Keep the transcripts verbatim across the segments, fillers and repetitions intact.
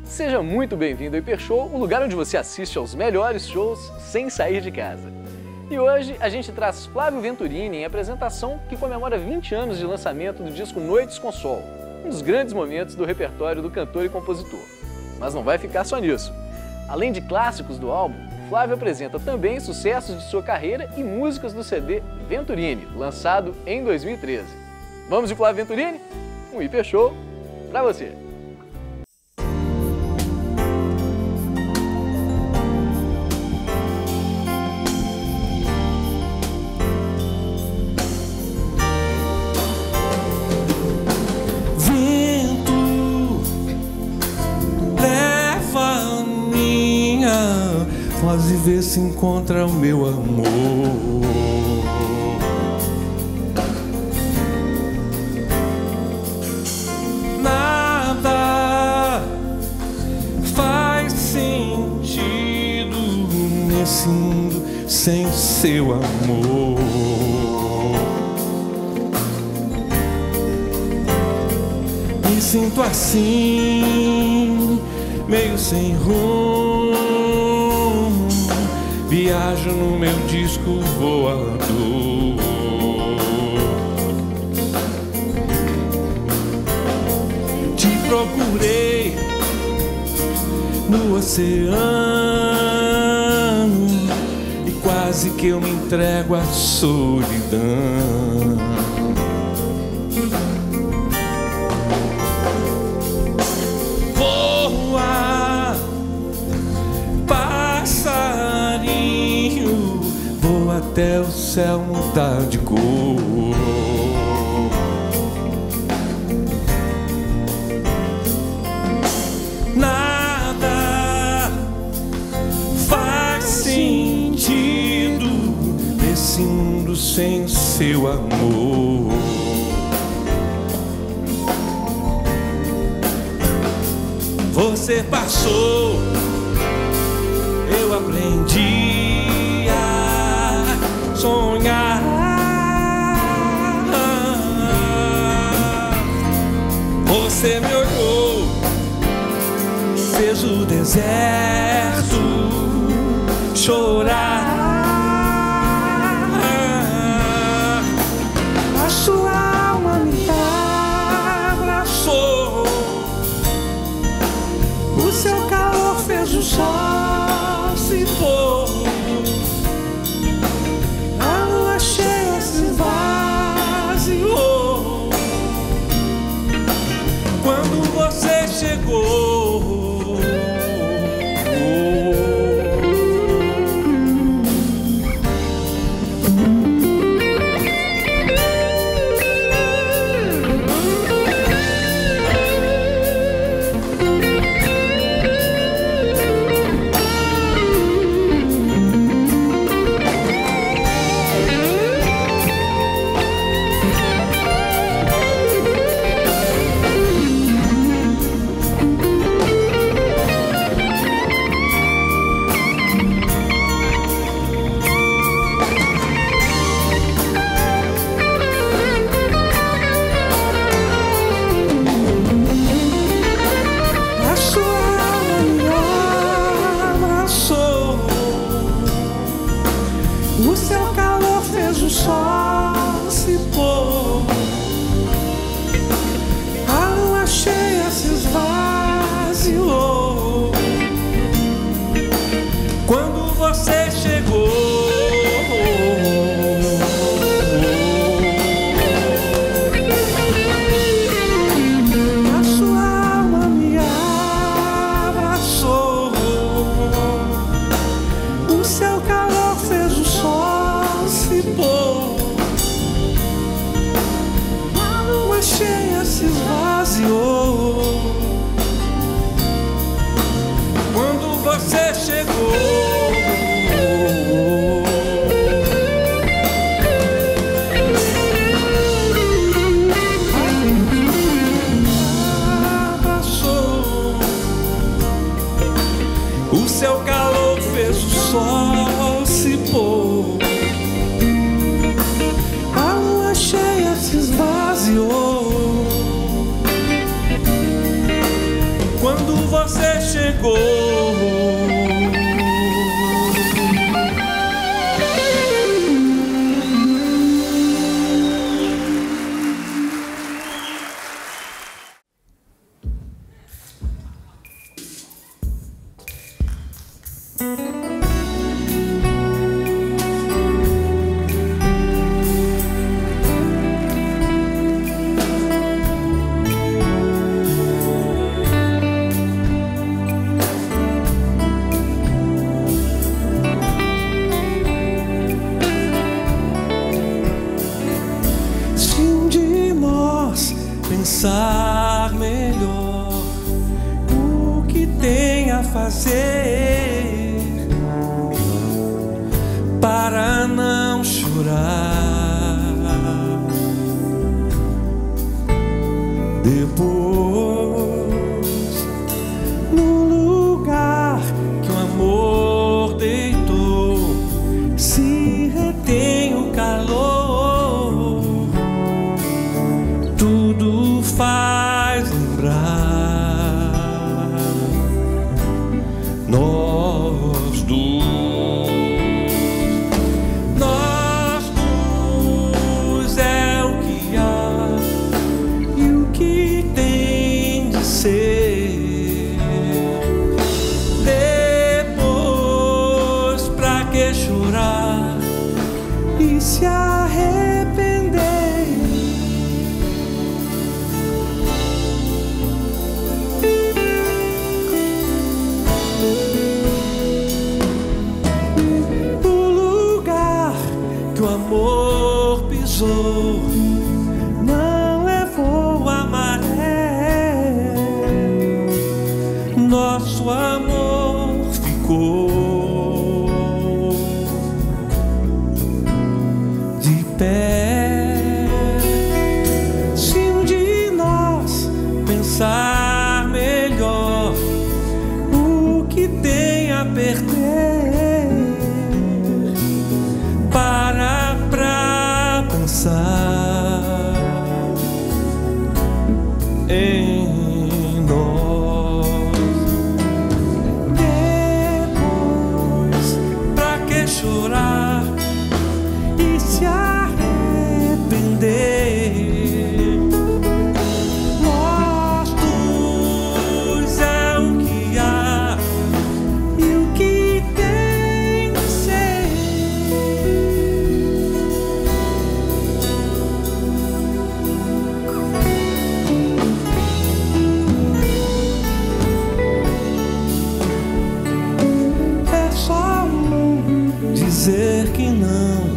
Seja muito bem-vindo ao Hiper Show, o lugar onde você assiste aos melhores shows sem sair de casa. E hoje a gente traz Flávio Venturini em apresentação que comemora vinte anos de lançamento do disco Noites com Sol, um dos grandes momentos do repertório do cantor e compositor. Mas não vai ficar só nisso. Além de clássicos do álbum, Flávio apresenta também sucessos de sua carreira e músicas do C D Venturini, lançado em dois mil e treze. Vamos de Flávio Venturini? Um Hiper Show pra você! Quase vê se encontra o meu amor. Nada faz sentido nesse mundo sem o seu amor. Me sinto assim, meio sem rumo. Viajo no meu disco voador. Te procurei no oceano e quase que eu me entrego à solidão. Voa, passarinho, vou até o céu mudar de cor. Nada faz sentido nesse mundo sem seu amor. Você passou, eu aprendi a sonhar. Você me olhou, fez o deserto chorar. A sua alma me abraçou, o seu calor fez o sol se pôr. A lua cheia se esvaziou quando você chegou. O seu calor fez o sol se pôr. A lua cheia se esvaziou quando você chegou. A sua alma me abraçou, o seu calor fez o sol se pôr. A lua cheia se esvaziou quando você chegou. Abraçou, o seu calor fez o sol se pôr. A lua cheia se esvaziou quando quando você chegou. Pensar melhor o que tem a fazer para não chorar. Depois, no lugar que o amor deitou, se retém o calor, tudo faz lembrar nós dois. Nós dois é o que há e o que tem de ser. Depois, pra que chorar e se arrepender? Não levou a maré, nosso amor ficou de pé. Se um de nós pensar melhor o que tem a perder, para pra pensar em nós. Depois, pra que chorar e se arrepender? Nós dois é o que há e o que tem de ser. Dizer que não,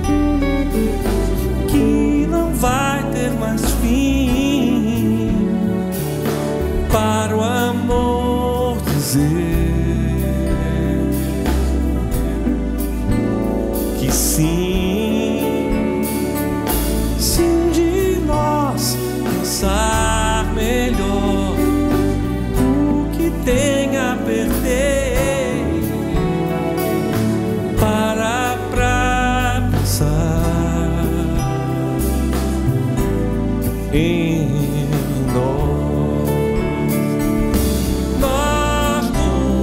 que não vai ter mais fim, para o amor dizer que sim. Se um de nós pensar melhor o que tem a perder, em nós, nós dois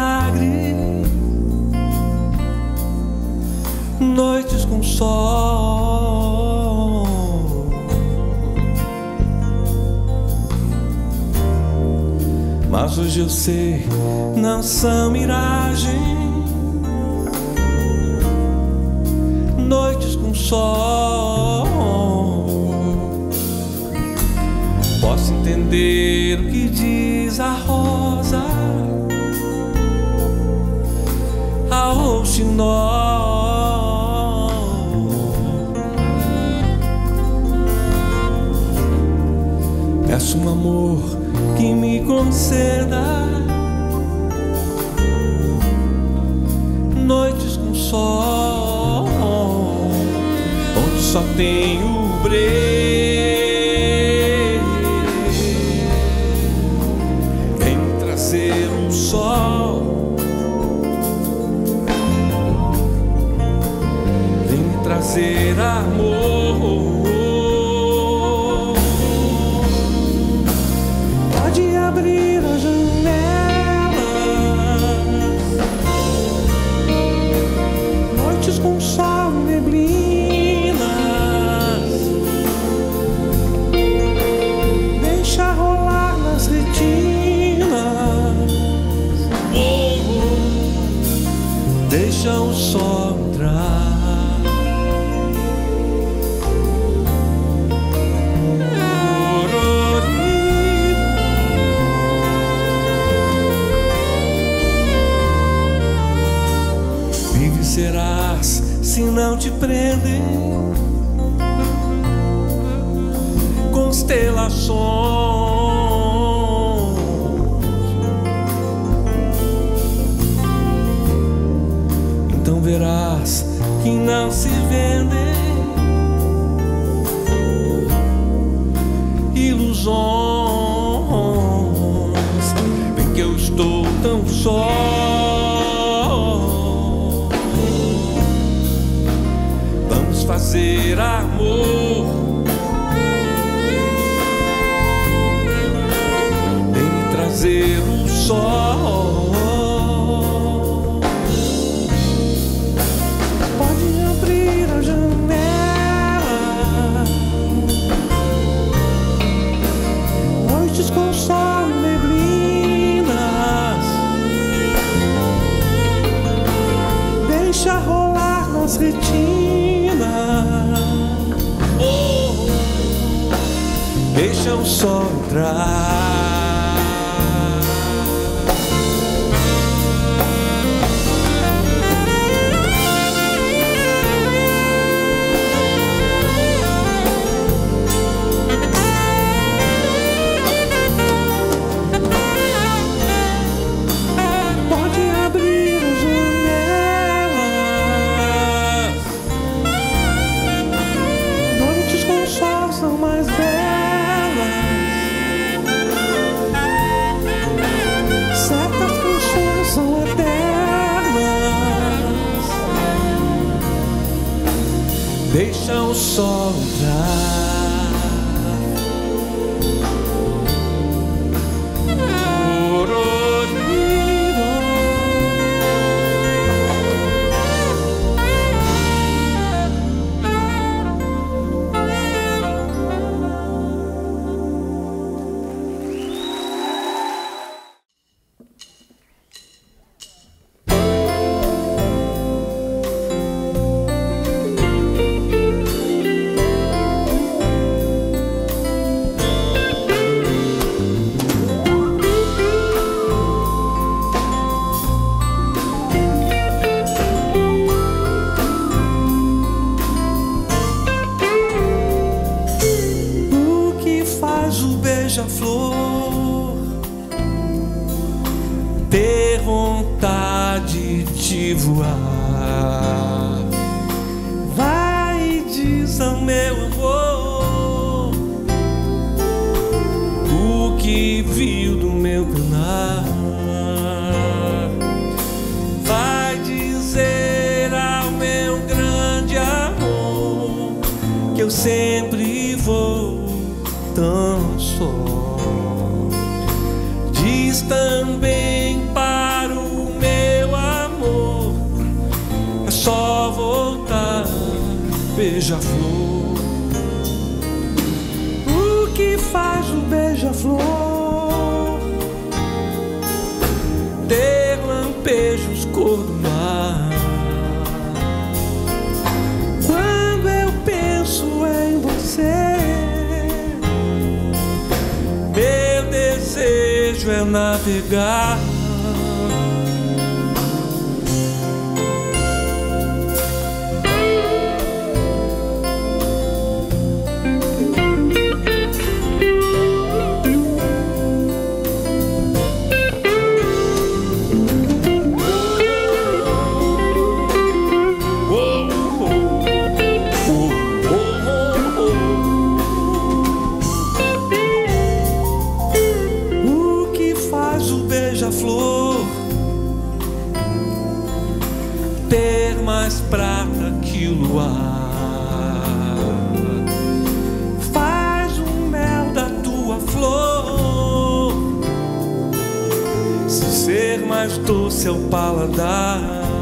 milagre, noites com sol, mas hoje eu sei, não são miragem, noites com sol. Posso entender o que diz a rosa, a rouxinol. Peço um amor que me conceda noites com sol, onde só tenho breu. Vem me trazer um sol, vem me trazer amor. Pode abrir a janela, noites com sol, neblinas, deixa rolar nas retinas, deixa o sol entrar. Vive serás se não te prendem constelações. Então verás que não se vendem ilusões. Bem que eu estou tão só, vamos fazer amor. Vem me trazer o sol, pode abrir a janela, noites com sol, neblinas, deixa rolar nas retinas, oh, deixa o sol entrar. Deixa o sol entrar. Beija-flor ter vontade de voar, vai e diz ao meu amor o que viu do meu penar, vai dizer ao meu grande amor que eu sempre vou tão só. Diz também para o beija-flor. O que faz o beija-flor ter lampejos cor do mar? Quando eu penso em você, meu desejo é navegar. Beija-flor ter mais prata que o luar, faz o mel da tua flor se ser mais doce ao paladar.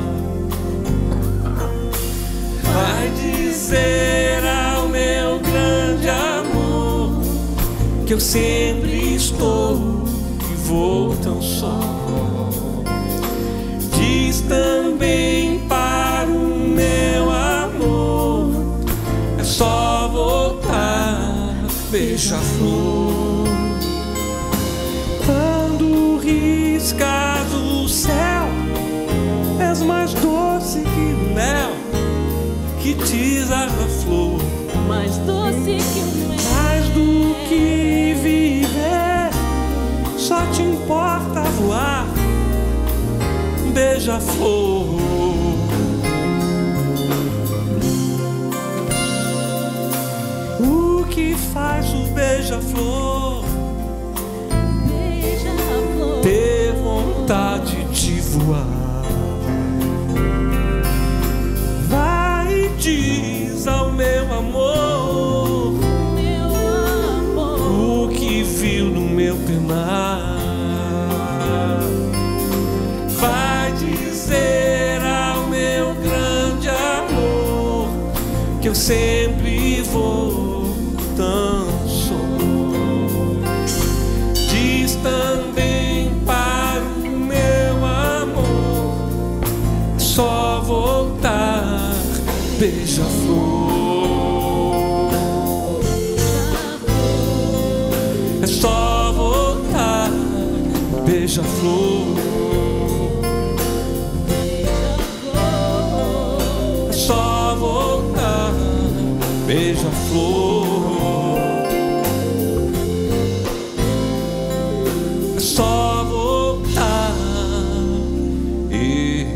Vai dizer ao meu grande amor que eu sempre estou vou tão só. Diz também para o meu amor, é só voltar, beija-flor. Quando riscas o céu, és mais doce que o mel que diz a flor. Mais doce que o mel. Mais do que viver, só te importa voar, beija-flor. O que faz o beija-flor Beija-flor ter vontade de voar? Vai e diz ao meu amor, meu amor, o que viu no meu penar. Vai dizer ao meu grande amor que eu sempre vou tão só. Diz também para o meu amor, só voltar, beija-flor. É só voltar, beija-flor. É só voltar, beija-flor. É só voltar. E...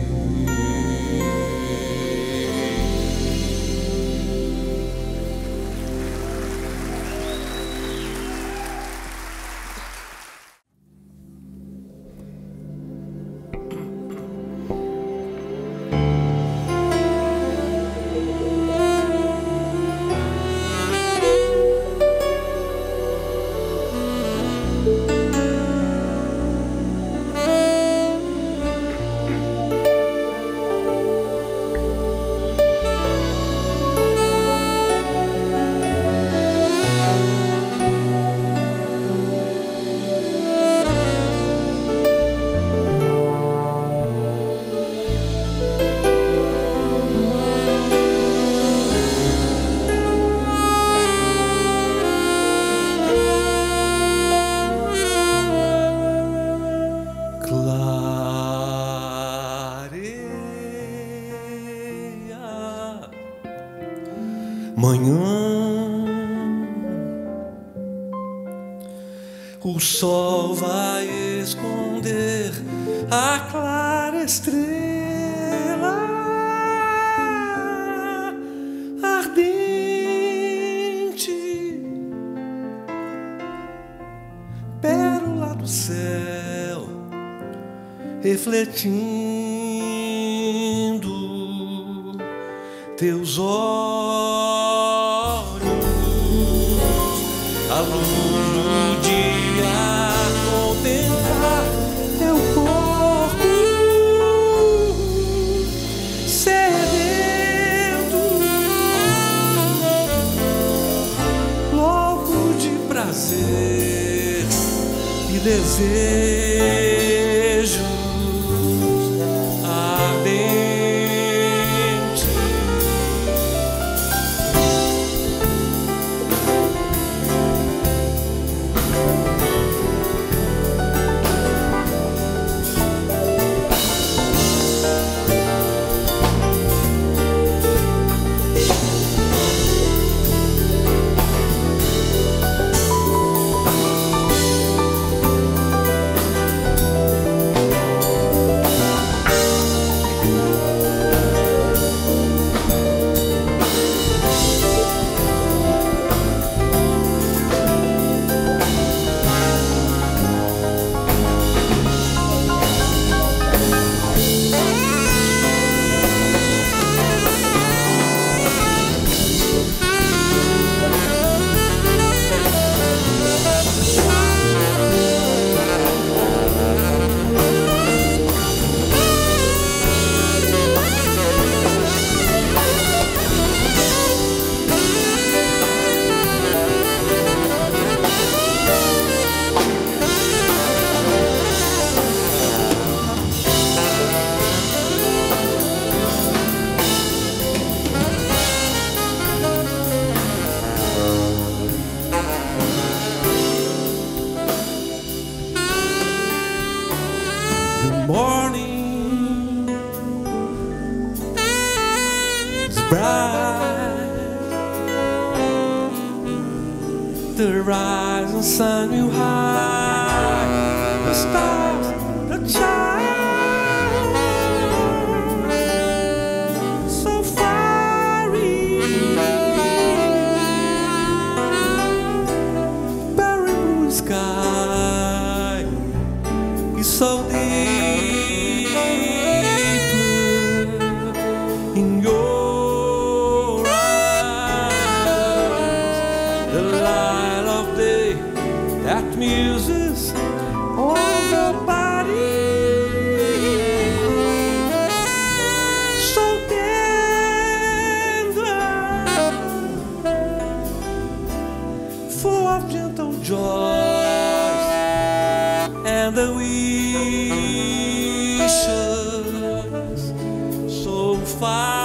Manhã, o sol vai esconder a clara estrela ardente, pérola do céu, refletindo teus olhos. A luz do dia contemplar teu corpo sedento bright, the rising sun you hide, the stars that shine so fiery, barren blue sky is so deep in your eyes, the light of day that muses all the body, so tender, full of gentle joys and the wishes so far.